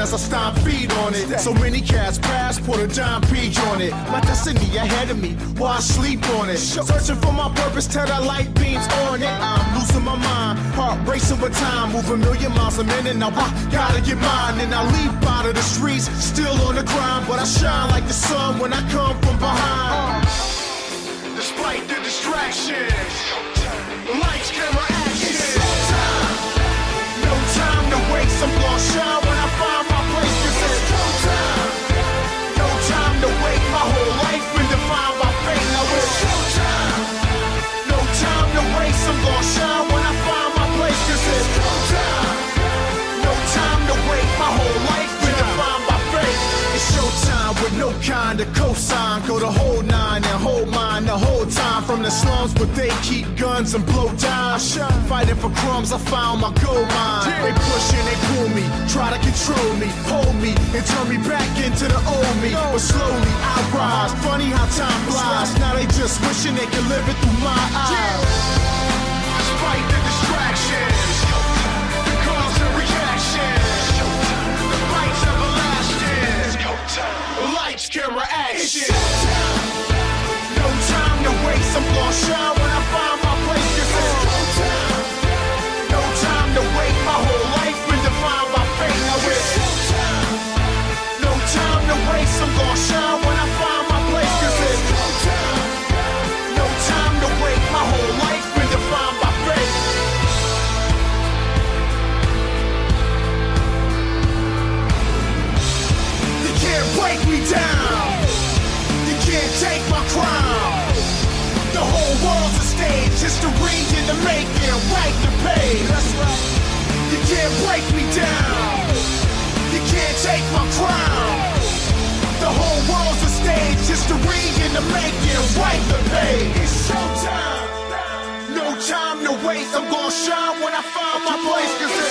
as I stomp feet on it. So many cats pass, put a dime peach on it. My destiny ahead of me, while I sleep on it. Searching for my purpose till the light beams on it. I'm losing my mind, heart racing with time. Move a million miles a minute, now I gotta get mine. And I leap out of the streets, still on the grind. But I shine like the sun when I come from behind. Despite the distractions, lights, camera, action. No time to waste, I'm gonna shine when I find my place. This is no time. No time to wait, my whole life been defined by fate. Now it's no time. No time to waste, I'm gonna shine when I find my place. This is no time. No time to wait, my whole life been defined by fate. It's showtime with no kind of cosign. Go the whole nine and hold mine the whole time. From the slums, but they keep guns and blow dimes. Fighting for crumbs, I found my gold mine. They push and they pull me, try to control me, hold me, and turn me back into the old me. But slowly I rise. Funny how time flies. Now they just wishing they could live it through my eyes. Despite the distractions, the calls and reactions, the fight's everlasting. Lights, camera, action. No time to waste, I'm gonna shine when I find my place. This is no time. No time to wait, my whole life been defined by fate. Now it's no time. No time to waste, I'm gonna shine when I find my place. This is no time. No time to wait, my whole life been defined by fate. You can't break me down. You can't take my crown. The whole world's a stage, history in the making, write the page. That's right. You can't break me down. You can't take my crown. The whole world's a stage, history in the making, write the page. It's showtime. No time to waste, I'm gonna shine when I find my place. 'Cause